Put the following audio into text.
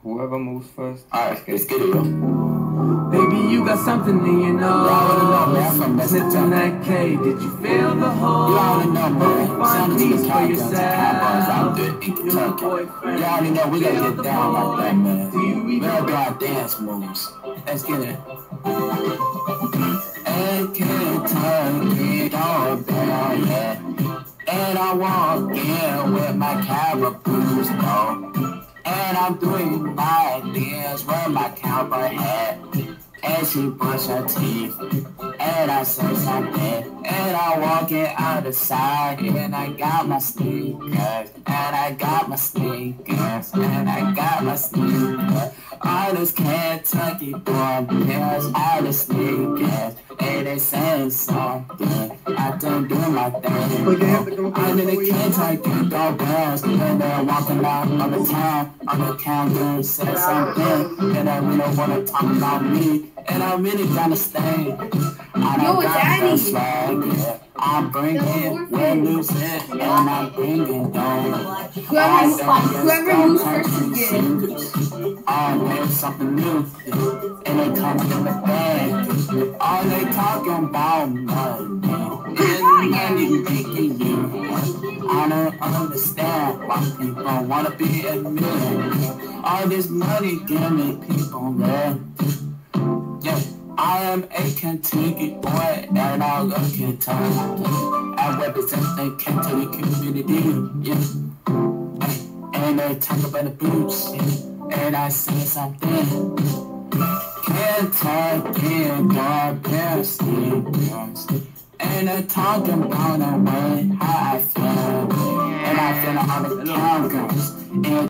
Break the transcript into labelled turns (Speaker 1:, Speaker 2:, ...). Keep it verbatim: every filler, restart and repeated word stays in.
Speaker 1: Whoever moves first.
Speaker 2: Alright, let's get it, bro.
Speaker 3: Baby, you got something in your nose. Sniffing that K, did you feel the hole?
Speaker 2: You already know, man.
Speaker 3: Find peace for yourself.
Speaker 2: Your boyfriend. You already know we gotta get down like that, man. We gotta do our dance moves. Let's get it. And Kentucky, don't down, yeah. And I walk in with my caraboos, though. And I'm doing my dance with my cowboy hat. And she brush her teeth. And I say something. And I walk it out the side. And I got my sneakers. And I got my sneakers. And I got my sneakers. All this Kentucky boy pairs all the sneakers. And they saying something. I don't do my thing. I'm in the Kentucky doorbells. And they're walking out on the town. On the counter, say something. And I really wanna talk about me. And I really gotta stay. I don't got the swag, yeah. I'm bringing, we're losing, and I'm bringing down.
Speaker 4: Whoever, whoever moves first is good.
Speaker 2: Always something new, and they come in the bag. All they talking about money, and money making you. I don't understand why people wanna be a millionaire. All this money giving people love. Yeah, I am a Kentucky boy, and I love Kentucky. I represent the Kentucky community, yeah. And they talk about the boots, and I say something. Kentucky, God, best sneakers. And they talking about the way how I feel, and I feel all the cowgirls.